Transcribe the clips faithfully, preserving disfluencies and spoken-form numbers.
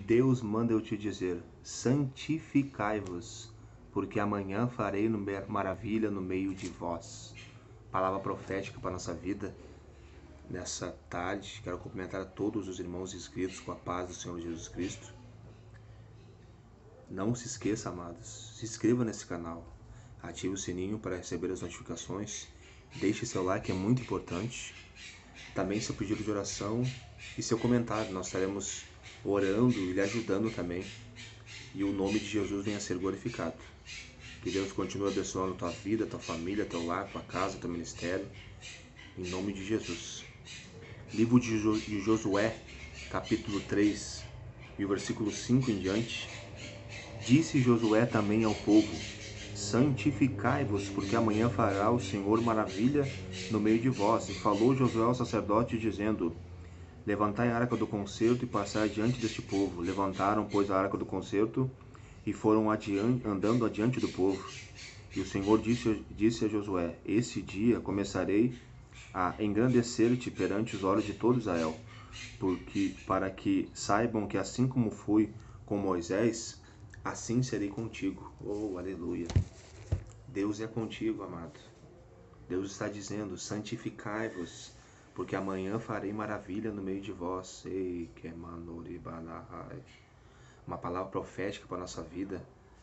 Deus manda eu te dizer, santificai-vos, porque amanhã farei maravilha no meio de vós. Palavra profética para a nossa vida. Nessa tarde, quero cumprimentar a todos os irmãos inscritos com a paz do Senhor Jesus Cristo. Não se esqueça, amados, se inscreva nesse canal, ative o sininho para receber as notificações, deixe seu like, é muito importante. Também seu pedido de oração e seu comentário, nós estaremos orando e lhe ajudando também. E o nome de Jesus venha a ser glorificado. Que Deus continue abençoando tua vida, tua família, teu lar, tua casa, teu ministério. Em nome de Jesus. Livro de, jo de Josué, capítulo três, e o versículo cinco em diante. Disse Josué também ao povo, santificai-vos, porque amanhã fará o Senhor maravilha no meio de vós. E falou Josué ao sacerdote, dizendo, levantai a arca do concerto e passai diante deste povo. Levantaram, pois, a arca do concerto e foram adiante, andando adiante do povo. E o Senhor disse, disse a Josué, esse dia começarei a engrandecer-te perante os olhos de todo Israel, porque, para que saibam que assim como fui com Moisés, assim serei contigo. Oh, aleluia. Deus é contigo, amado. Deus está dizendo, santificai-vos, porque amanhã farei maravilha no meio de vós. Ei, que manoribanahai. Uma palavra profética para a nossa vida,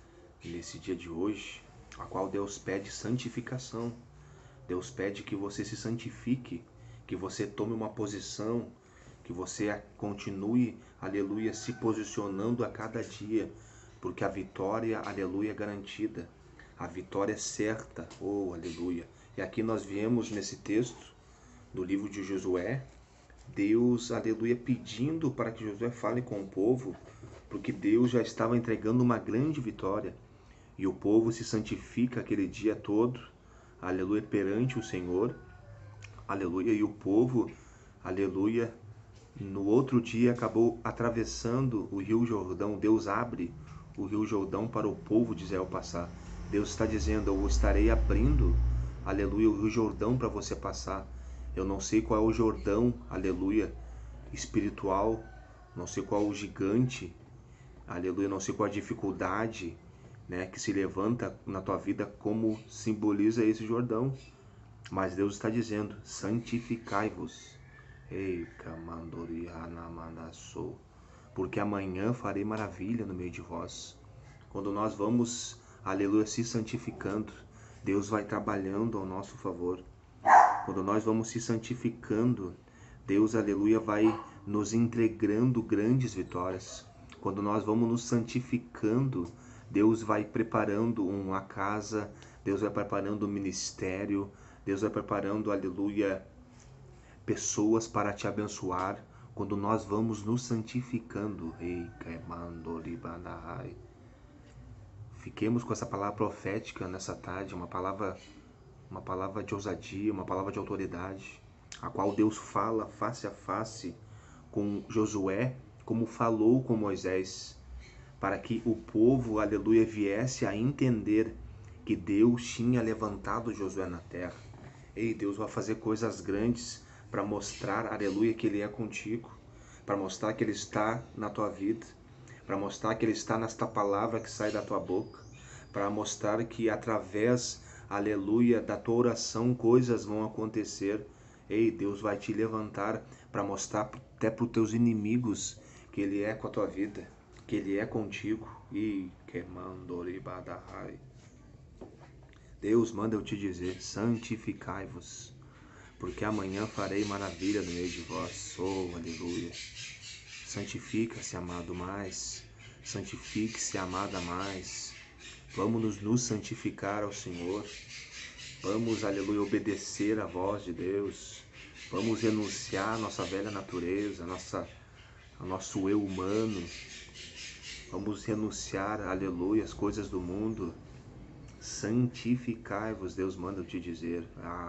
nesse dia de hoje, a qual Deus pede santificação. Deus pede que você se santifique, que você tome uma posição, que você continue, aleluia, se posicionando a cada dia, porque a vitória, aleluia, é garantida. A vitória é certa, oh, aleluia. E aqui nós viemos nesse texto, do livro de Josué, Deus, aleluia, pedindo para que Josué fale com o povo, porque Deus já estava entregando uma grande vitória. E o povo se santifica aquele dia todo, aleluia, perante o Senhor, aleluia. E o povo, aleluia, no outro dia acabou atravessando o rio Jordão. Deus abre o rio Jordão para o povo de Israel passar. Deus está dizendo, eu estarei abrindo, aleluia, o rio Jordão para você passar. Eu não sei qual é o Jordão, aleluia, espiritual, não sei qual é o gigante, aleluia, não sei qual é a dificuldade, né, que se levanta na tua vida, como simboliza esse Jordão. Mas Deus está dizendo, santificai-vos, porque amanhã farei maravilha no meio de vós. Quando nós vamos, aleluia, se santificando, Deus vai trabalhando ao nosso favor. Quando nós vamos se santificando, Deus, aleluia, vai nos entregando grandes vitórias. Quando nós vamos nos santificando, Deus vai preparando uma casa, Deus vai preparando um ministério, Deus vai preparando, aleluia, pessoas para te abençoar. Quando nós vamos nos santificando, fiquemos com essa palavra profética nessa tarde, uma palavra, uma palavra de ousadia, uma palavra de autoridade, a qual Deus fala face a face com Josué, como falou com Moisés, para que o povo, aleluia, viesse a entender que Deus tinha levantado Josué na terra. Ei, Deus vai fazer coisas grandes para mostrar, aleluia, que Ele é contigo, para mostrar que Ele está na tua vida, para mostrar que Ele está nesta palavra que sai da tua boca, para mostrar que através, aleluia, da tua oração coisas vão acontecer. Ei, Deus vai te levantar para mostrar até para os teus inimigos que Ele é com a tua vida, que Ele é contigo. E que mandoribadahai. Deus manda eu te dizer, santificai-vos, porque amanhã farei maravilha no meio de vós. Oh, aleluia. Santifica-se, amado, mais. Santifique-se, amada, mais. Vamos nos santificar ao Senhor. Vamos, aleluia, obedecer a voz de Deus. Vamos renunciar à nossa velha natureza, nossa, ao nosso eu humano. Vamos renunciar, aleluia, às coisas do mundo. Santificai-vos, Deus manda eu te dizer.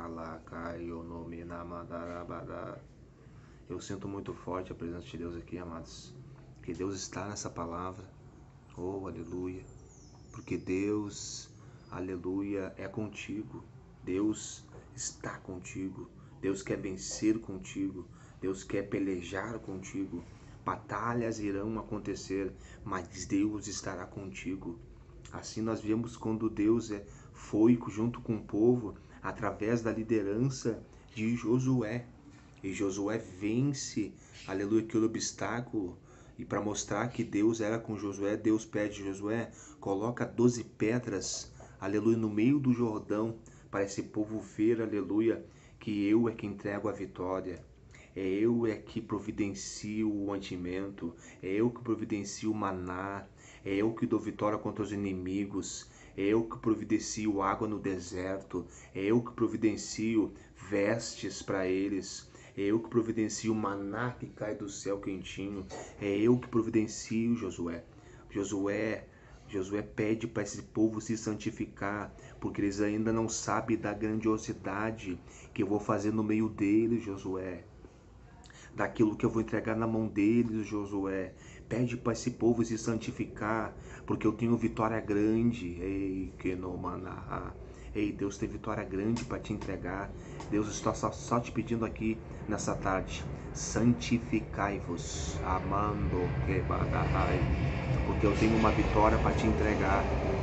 Eu sinto muito forte a presença de Deus aqui, amados. Que Deus está nessa palavra. Oh, aleluia. Porque Deus, aleluia, é contigo. Deus está contigo. Deus quer vencer contigo. Deus quer pelejar contigo. batalhas irão acontecer, mas Deus estará contigo. Assim nós vemos quando Deus é, foi junto com o povo através da liderança de Josué. E Josué vence, aleluia, aquele obstáculo. E para mostrar que Deus era com Josué, Deus pede a Josué, coloca doze pedras, aleluia, no meio do Jordão, para esse povo ver, aleluia, que eu é que entrego a vitória. É eu é que providencio o mantimento, é eu que providencio o maná, é eu que dou vitória contra os inimigos, é eu que providencio água no deserto, é eu que providencio vestes para eles, é eu que providencio o maná que cai do céu quentinho, é eu que providencio, Josué. Josué, Josué pede para esse povo se santificar, porque eles ainda não sabem da grandiosidade que eu vou fazer no meio deles, Josué. Daquilo que eu vou entregar na mão deles, Josué. Pede para esse povo se santificar, porque eu tenho vitória grande. Ei, que não maná. Ei, Deus tem vitória grande para te entregar. Deus está só, só te pedindo aqui nessa tarde. Santificai-vos, amando que badai, porque eu tenho uma vitória para te entregar.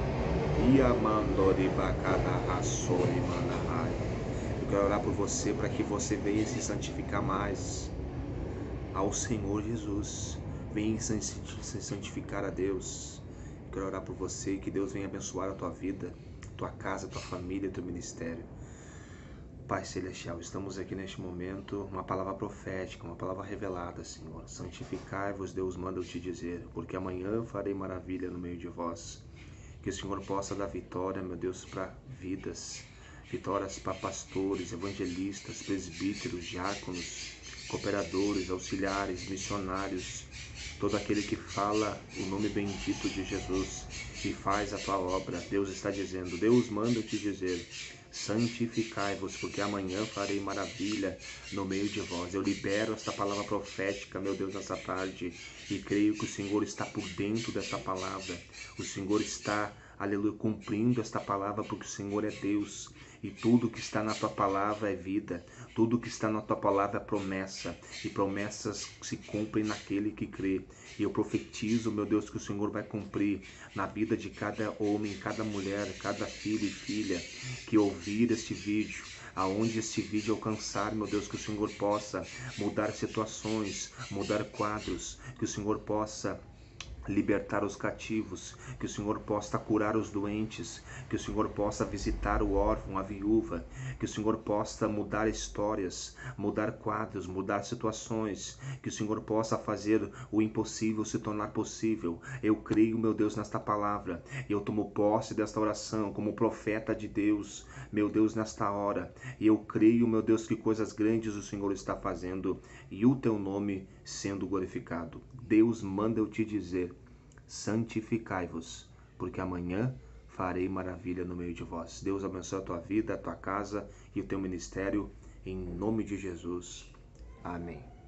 E amando de bacada sori manahai. Eu quero orar por você para que você venha se santificar mais ao Senhor Jesus. Venha se santificar a Deus. Eu quero orar por você, que Deus venha abençoar a tua vida, tua casa, tua família, teu ministério. Pai Celestial, estamos aqui neste momento, uma palavra profética, uma palavra revelada, Senhor. Santificai-vos, Deus manda eu te dizer, porque amanhã farei maravilha no meio de vós. Que o Senhor possa dar vitória, meu Deus, para vidas, vitórias para pastores, evangelistas, presbíteros, diáconos, cooperadores, auxiliares, missionários, todo aquele que fala o nome bendito de Jesus e faz a tua obra. Deus está dizendo, Deus manda eu te dizer, santificai-vos, porque amanhã farei maravilha no meio de vós. Eu libero esta palavra profética, meu Deus, nessa tarde, e creio que o Senhor está por dentro desta palavra. O Senhor está, aleluia, cumprindo esta palavra, porque o Senhor é Deus. E tudo que está na tua palavra é vida, tudo que está na tua palavra é promessa, e promessas se cumprem naquele que crê. E eu profetizo, meu Deus, que o Senhor vai cumprir na vida de cada homem, cada mulher, cada filho e filha que ouvir este vídeo, aonde este vídeo alcançar, meu Deus, que o Senhor possa mudar situações, mudar quadros, que o Senhor possa libertar os cativos, que o Senhor possa curar os doentes, que o Senhor possa visitar o órfão, a viúva, que o Senhor possa mudar histórias, mudar quadros, mudar situações, que o Senhor possa fazer o impossível se tornar possível. Eu creio, meu Deus, nesta palavra, e eu tomo posse desta oração como profeta de Deus, meu Deus, nesta hora, e eu creio, meu Deus, que coisas grandes o Senhor está fazendo, e o teu nome sendo glorificado. Deus manda eu te dizer, santificai-vos, porque amanhã farei maravilha no meio de vós. Deus abençoe a tua vida, a tua casa e o teu ministério, em nome de Jesus. Amém.